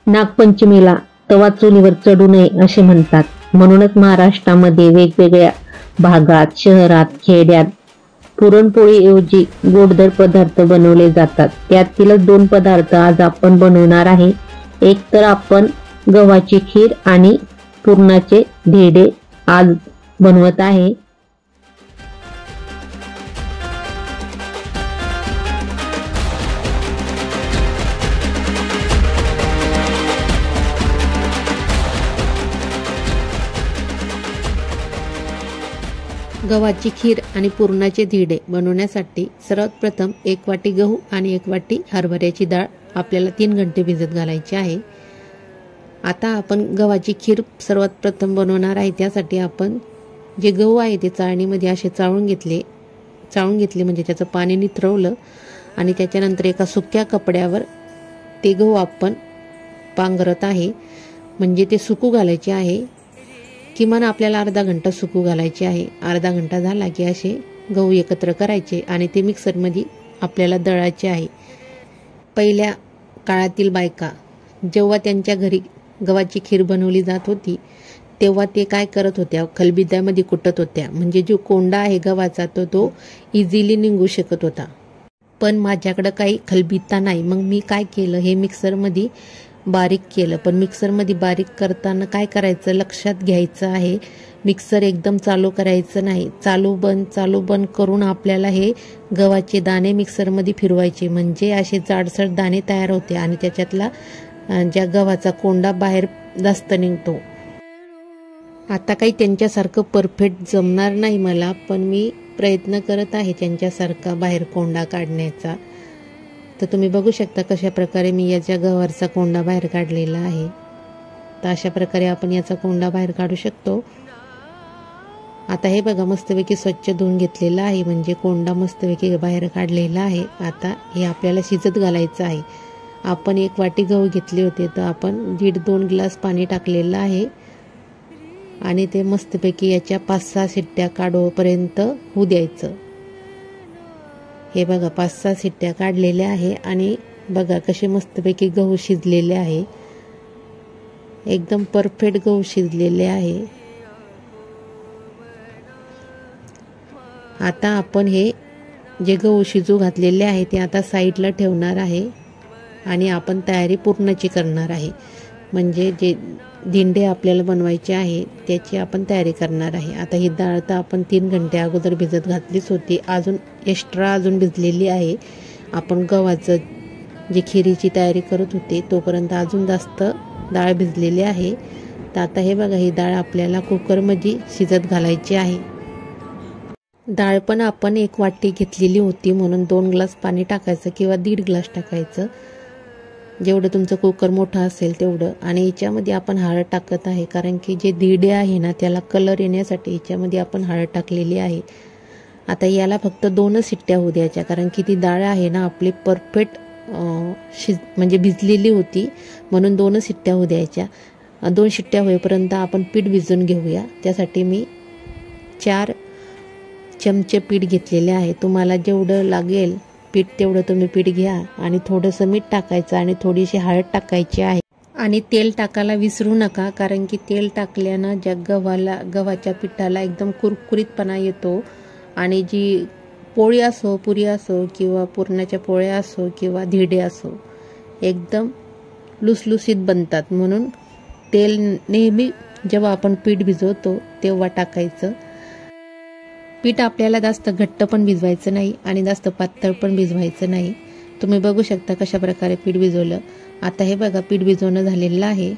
नागपंचमीला तवा चुलीवर चढू नये असे म्हणतात. म्हणूनच महाराष्ट्रामध्ये वेगवेगळ्या भागात, शहरात, खेड्यात पुरणपोळीऐवजी गोडधर पदार्थ बनवले जातात. त्यातीलच 2 पदार्थ आज आपण बनवणार आहे. एक तर आपण गव्हाची खीर आणि पुरणाचे धिरडे आज बनवत आहे. गव्हाची खीर आणि पुरणाचे धिरडे बनवण्यासाठी सर्वात प्रथम 1 वाटी गहू आणि 1 वाटी हरभऱ्याची डाळ आपल्याला 3 घंटे भिजत घालायची आहे. आता आपण गव्हाची खीर सर्वात प्रथम बनवणार आहे. त्यासाठी आपण जे गहू आहे ते चाळणीमध्ये असे चाळून घेतले म्हणजे त्याचं पाणी निथरवलं आणि त्याच्यानंतर एका सुक्या कपड्यावर ते गहू आपण पांघरत आहे. म्हणजे ते सुकू घालायचे आहे. किमान आपल्याला अर्धा घंटा सुकू घालायचे आहे. अर्धा घंटा झाला की असे गहू एकत्र करायचे आणि ते मिक्सरमध्ये आपल्याला दळायचे आहे. पहिल्या काळातील बायका जेव्हा त्यांच्या घरी गव्हाची खीर बनवली जात होती तेव्हा ते काय करत होत्या, खलबत्त्यामध्ये कुटत होत्या. म्हणजे जो कोंडा आहे गव्हाचा तो इझिली निघू शकत होता. पण माझ्याकडं काही खलबत्ता नाही. मग मी काय केलं, हे मिक्सरमध्ये बारीक केलं. पण मिक्सरमध्ये बारीक करताना काय करायचं लक्षात घ्यायचं आहे, मिक्सर एकदम चालू करायचं नाही. चालू बंद करून आपल्याला हे गव्हाचे दाणे मिक्सरमध्ये फिरवायचे. म्हणजे असे जाडसर दाणे तयार होते आणि त्याच्यातला ज्या गव्हाचा कोंडा बाहेर जास्त निघतो. आता काही त्यांच्यासारखं परफेक्ट जमणार नाही मला, पण मी प्रयत्न करत आहे त्यांच्यासारखा बाहेर कोंडा काढण्याचा. तर तुम्ही बघू शकता कशा प्रकारे मी याच्या गव्हाचा कोंडा बाहेर काढलेला आहे. तर अशा प्रकारे आपण याचा कोंडा बाहेर काढू शकतो. आता हे बघा मस्तपैकी स्वच्छ धुवून घेतलेला आहे. म्हणजे कोंडा मस्तपैकी बाहेर काढलेला आहे. आता हे आपल्याला शिजत घालायचं आहे. आपण 1 वाटी गहू घेतले होते तर आपण 1.5-2 ग्लास पाणी टाकलेलं आहे आणि ते मस्तपैकी याच्या 5-6 शिट्ट्या काढोपर्यंत होऊ द्यायचं. हे बघा 5-6 शिट्ट्या काढलेल्या आहे आणि बघा कसे मस्तपैकी गहू शिजलेले आहे. एकदम परफेक्ट गहू शिजलेले आहे. आता आपण हे जे गहू शिजू घातलेले आहे ते आता साईडला ठेवणार आहे आणि आपण तयारी पुरणाची करणार आहे. म्हणजे जे धिंडे आपल्याला बनवायचे आहे त्याची आपण तयारी करणार आहे. आता ही डाळ तर आपण 3 घंटे अगोदर भिजत घातलीच होती. अजून एक्स्ट्रा भिजलेली आहे. आपण गव्हाचं जी खिरीची तयारी करत होते तोपर्यंत अजून जास्त डाळ भिजलेली आहे. तर आता हे बघा ही डाळ आपल्याला कुकरमध्ये शिजत घालायची आहे. डाळ पण आपण 1 वाटी घेतलेली होती म्हणून 2 ग्लास पाणी टाकायचं किंवा 1.5 ग्लास टाकायचं, जेवढं तुमचं कुकर मोठं असेल तेवढं. आणि याच्यामध्ये आपण हळद टाकत आहे कारण की जे धिरडे आहे ना त्याला कलर येण्यासाठी याच्यामध्ये आपण हळद टाकलेली आहे. आता याला फक्त 2च शिट्ट्या होऊ द्यायच्या कारण की ती डाळ आहे ना आपली परफेक्ट म्हणजे भिजलेली होती म्हणून 2च शिट्ट्या होऊ द्यायच्या. 2 शिट्ट्या होईपर्यंत आपण पीठ भिजून घेऊया. त्यासाठी मी 4 चमचे पीठ घेतलेले आहे. तुम्हाला जेवढं लागेल पीठ तेवढं तुम्ही पीठ घ्या आणि थोडंसं मीठ टाकायचं आणि थोडीशी हळद टाकायची आहे. आणि तेल टाकायला विसरू नका कारण की तेल टाकल्यानं ज्या गव्हाच्या पिठाला एकदम कुरकुरीतपणा येतो आणि जी पोळी असो, पुरी असो किंवा पुरणाच्या पोळ्या असो किंवा धिरडे असो एकदम लुसलुसीत बनतात. म्हणून तेल नेहमी जेव्हा आपण पीठ भिजवतो तेव्हा टाकायचं. पीठ आपल्याला जास्त घट्ट पण भिजवायचं नाही आणि जास्त पातळ पण भिजवायचं नाही. तुम्ही बघू शकता कशा प्रकारे पीठ भिजवलं. आता हे बघा पीठ भिजवणं झालेलं आहे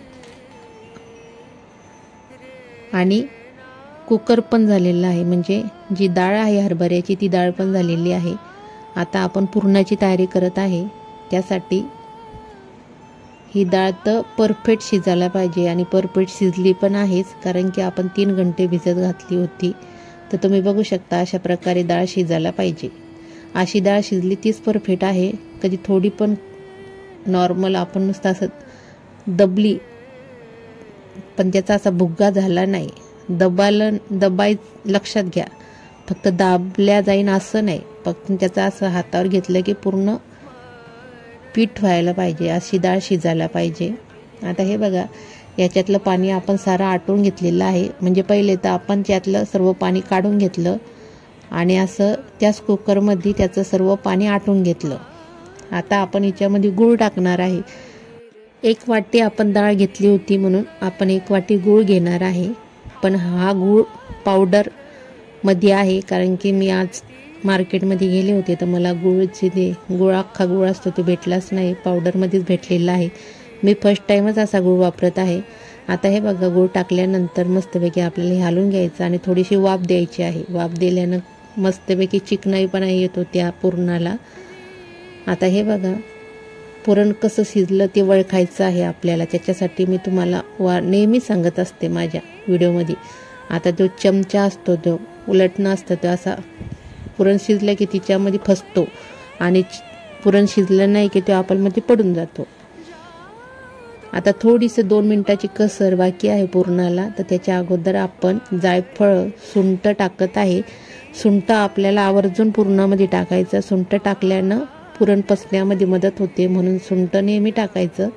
आणि कुकर पण झालेलं आहे. म्हणजे जी डाळ आहे हरभऱ्याची ती डाळ पण झालेली आहे. आता आपण पुरणाची तयारी करत आहे. त्यासाठी ही डाळ तर परफेक्ट शिजायला पाहिजे आणि परफेक्ट शिजली पण आहेच कारण की आपण 3 घंटे भिजत घातली होती. तर तुम्ही बघू शकता अशा प्रकारे डाळ शिजायला पाहिजे. अशी डाळ शिजली तीच परफेक्ट आहे. कधी थोडी पण नॉर्मल आपण नुसतं असं दबली पण त्याचा असा भुग्गा झाला नाही. दबाय लक्षात घ्या. फक्त दाबल्या जाईन असं नाही, फक्त त्याचा असं हातावर घेतलं की पूर्ण पीठ व्हायला पाहिजे. अशी डाळ शिजायला पाहिजे. आता हे बघा, याच्यातलं पाणी आपण सारं आटून घेतलेलं आहे. म्हणजे पहिले तर आपण त्यातलं सर्व पाणी काढून घेतलं आणि असं त्याच कुकरमध्ये त्याचं सर्व पाणी आटून घेतलं. आता आपण याच्यामध्ये गूळ टाकणार आहे. 1 वाटी आपण डाळ घेतली होती म्हणून आपण 1 वाटी गूळ घेणार आहे. पण हा गूळ पावडर मध्ये आहे, कारण की मी आज मार्केटमध्ये गेले होते तर मला गूळचे ते अख्खा गूळ असतो ते भेटलाच नाही, पावडरमध्येच भेटलेला आहे. मी फर्स्ट टाईमच असा गूळ वापरत आहे. आता हे बघा, गूळ टाकल्यानंतर मस्तपैकी आपल्याला हे हलवून घ्यायचं आणि थोडीशी वाफ द्यायची आहे. वाफ दिल्यानं मस्तपैकी चिकनाईपणा येतो त्या पुरणाला. आता हे बघा, पुरण कसं शिजलं ते ओळखायचं आहे आपल्याला. त्याच्यासाठी मी तुम्हाला नेहमी सांगत असते माझ्या व्हिडिओमध्ये. आता जो चमचा असतो तो उलटणं असतं, तो असा पुरण शिजलं की तिच्यामध्ये फसतो आणि पुरण शिजलं नाही की ते आपलमध्ये पडून जातो. आता थोडीसं 2 मिनिटाची कसर बाकी आहे पुरणाला, तर त्याच्या अगोदर आपण जायफळ, सुंठ टाकत आहे. सुंठ आपल्याला आवर्जून पुरणामध्ये टाकायचं. सुंठ टाकल्यानं पुरण पचण्यामध्ये मदत होते, म्हणून सुंठ नेहमी टाकायचं.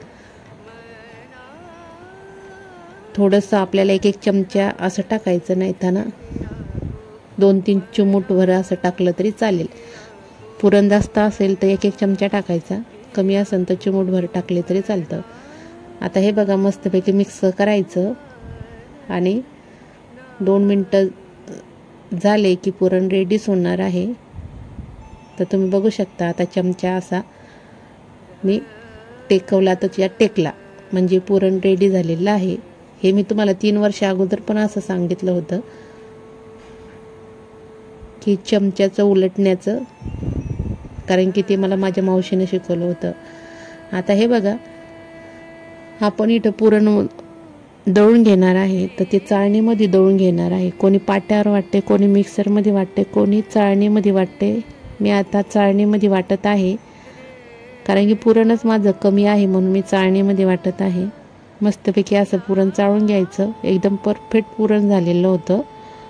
थोडंसं आपल्याला 1-1 चमचा असं टाकायचं, नाही तर ना 2-3 चिमूटभर असं टाकलं तरी चालेल. पुरण जास्त असेल तर 1-1 चमचा टाकायचा, कमी असेल तर चिमूटभर टाकले तरी चालतं. आता हे बघा, मस्तपैकी मिक्स करायचं आणि 2 मिनटं झाले की पुरण रेडीच होणार आहे. तर तुम्ही बघू शकता, आता चमचा असा मी टेकवला तर त्यात टेकला, म्हणजे पुरण रेडी झालेलं आहे. हे मी तुम्हाला 3 वर्ष अगोदर पण असं सांगितलं होतं की चमच्याचं उलटण्याचं, कारण की ते मला माझ्या मावशीने शिकवलं होतं. आता हे बघा, आपण इथं पुरण दळून घेणार आहे, तर ते चाळणीमध्ये दळून घेणार आहे. कोणी पाट्यावर वाटते, कोणी मिक्सरमध्ये वाटते, कोणी चाळणीमध्ये वाटते. मी आता चाळणीमध्ये वाटत आहे, कारण की पुरणच माझं कमी आहे म्हणून मी चाळणीमध्ये वाटत आहे. मस्तपैकी असं पुरण चाळून घ्यायचं. एकदम परफेक्ट पुरण झालेलं होतं.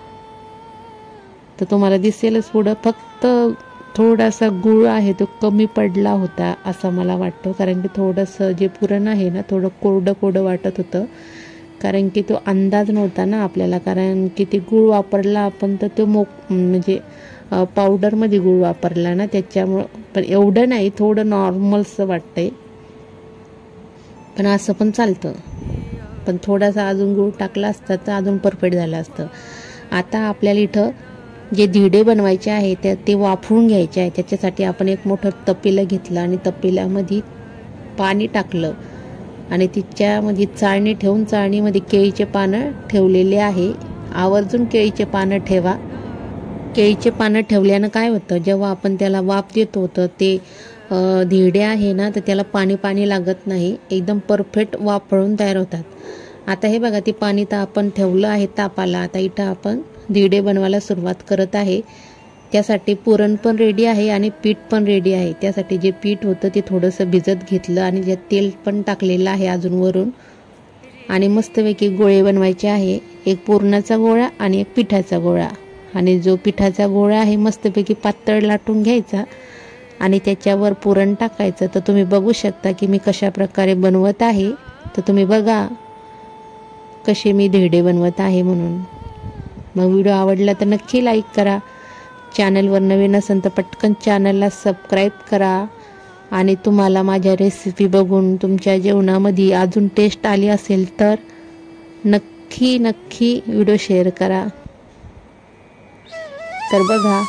तर तुम्हाला दिसेलच पुढं, फक्त थोडासा गूळ आहे तो कमी पडला होता असं मला वाटतं, कारण की थोडंसं जे पुरण आहे ना थोडं कोरडं कोरडं वाटत होतं, कारण की तो अंदाज नव्हता ना आपल्याला, कारण की ते गूळ वापरला आपण तर तो म्हणजे पावडरमध्ये गूळ वापरला ना त्याच्यामुळं. पण एवढं नाही, थोडं नॉर्मलचं वाटतंय, पण असं पण चालतं. पण थोडासा अजून गूळ टाकला असता तर अजून परफेक्ट झालं असतं. आता आपल्याला इथं जे धिडे बनवायचे आहे ते वाफवून घ्यायचे आहे. त्याच्यासाठी आपण एक मोठं तपेलं घेतलं आणि तपेल्यामध्ये पाणी टाकलं आणि तिच्यामध्ये चाळणी ठेवून चाळणीमध्ये केळीचे पानं ठेवलेले आहे. आवर्जून केळीचे पानं ठेवा. केळीचे पानं ठेवल्यानं काय होतं, जेव्हा आपण त्याला वाफ देतो तर ते धिरडे आहे ना तर त्याला पाणी लागत नाही, एकदम परफेक्ट वाफळून तयार होतात. आता हे बघा, ते पाणी तर आपण ठेवलं आहे तापाला. आता इथं आपण धिरडे बनवायला सुरुवात करत आहे. त्यासाठी पुरण पण रेडी आहे आणि पीठ पण रेडी आहे. त्यासाठी जे पीठ होतं ते थोडंसं भिजत घेतलं आणि जे तेल पण टाकलेलं आहे अजून वरून, आणि मस्तपैकी गोळे बनवायचे आहे. एक पुरणाचा गोळा आणि एक पिठाचा गोळा. आणि जो पिठाचा गोळा आहे मस्तपैकी पातळ लाटून घ्यायचा आणि त्याच्यावर पुरण टाकायचं. तर तुम्ही बघू शकता की मी कशा प्रकारे बनवत आहे. तर तुम्ही बघा कसे मी धिरडे बनवत आहे म्हणून. मग व्हिडिओ आवडला तर नक्की लाईक करा. चॅनलवर नवीन असेल तर पटकन चॅनलला सबस्क्राईब करा. आणि तुम्हाला माझ्या रेसिपी बघून तुमच्या जेवणामध्ये अजून टेस्ट आली असेल तर नक्की व्हिडिओ शेअर करा. तर बघा,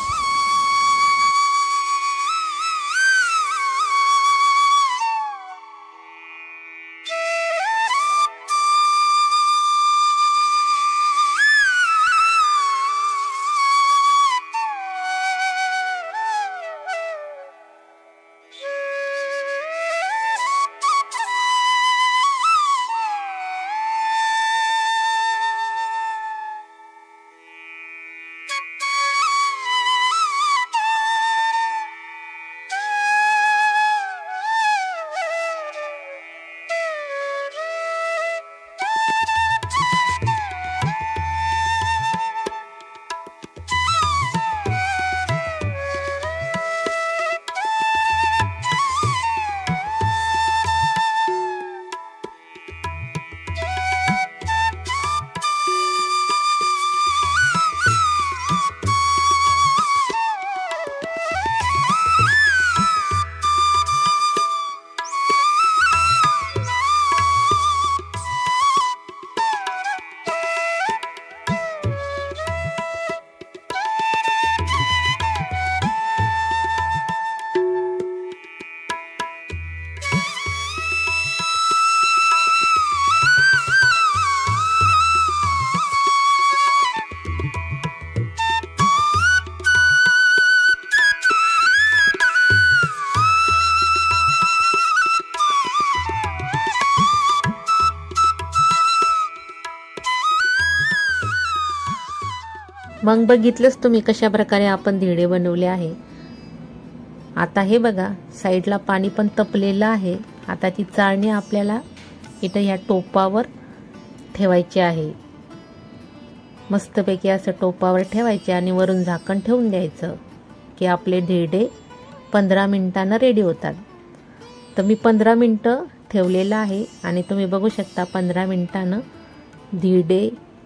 मग बघितलंच तुम्ही कशा प्रकारे आपण धिरडे बनवले आहे। आता हे बघा साईडला पाणी पण तपलेलं आहे। आता ती चाळणी आपल्याला इथं ह्या टोपावर ठेवायची आहे। मस्तपैकी असं टोपावर ठेवायचे आणि वरून झाकण ठेवून द्यायचं की आपले धिरडे 15 मिनिटांना रेडी होतात। तर मी 15 मिनिटं ठेवलेलं आहे आणि तुम्ही बघू शकता 15 मिनिटांना धिरडे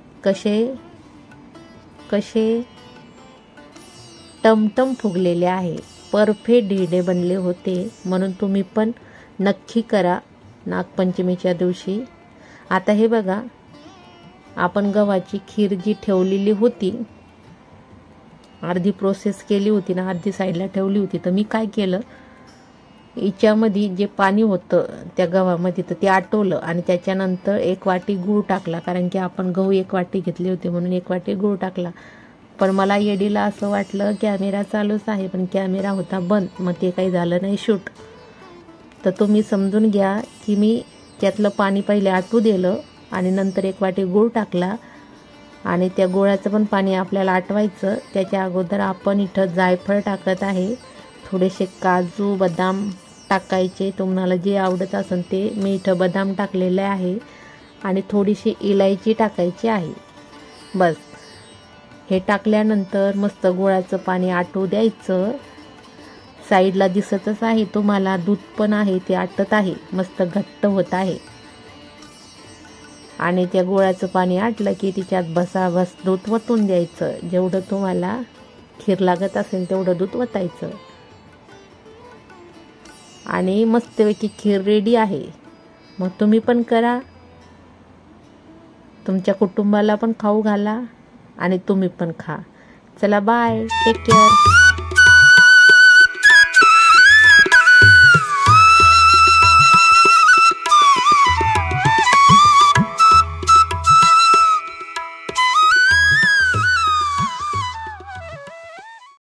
कसे टमटम फुगलेले आहे। परफेक्ट धिरडे बनले होते। म्हणून तुम्ही पण नक्की करा नागपंचमीच्या दिवशी। आता हे बघा आपण गव्हाची खीर जी ठेवलेली होती, अर्धी प्रोसेस केली होती ना, अर्धी साईडला ठेवली होती। तर मी काय केलं, हिच्यामध्ये जे पाणी होतं त्या गव्हामध्ये तर ते आटवलं आणि त्याच्यानंतर 1 वाटी गूळ टाकला, कारण की आपण गहू 1 वाटी घेतले होते म्हणून 1 वाटी गूळ टाकला। पण मला येडीला असं वाटलं कॅमेरा चालूच आहे, पण कॅमेरा होता बंद, मग ते काही झालं नाही शूट। तर तुम्ही समजून घ्या की मी त्यातलं पाणी पहिले आटू दिलं आणि नंतर 1 वाटी गूळ टाकला आणि त्या गुळाचं पण पाणी आपल्याला आटवायचं। त्याच्या अगोदर आपण इथं जायफळ टाकत आहे, थोडेसे काजू बदाम टाकायचे, तुम्हाला जे आवडत असेल ते। मी इथं बदाम टाकलेले आहे आणि थोडीशी इलायची टाकायची आहे। बस हे टाकल्यानंतर मस्त गुळाचं पाणी आटू द्यायचं। साईडला दिसतच आहे तुम्हाला दूध पण आहे, ते आटत आहे, मस्त घट्ट होत आहे। आणि त्या गुळाचं पाणी आटलं की तिच्यात बसाबस दूध वतून द्यायचं। जेवढं तुम्हाला खीर लागत असेल तेवढं दूध वतायचं आणि मस्तपैकी खीर रेडी आहे। मग तुम्ही पण करा, तुमच्या कुटुंबाला पण खाऊ घाला आणि तुम्ही पण खा। चला बाय, टेक केअर।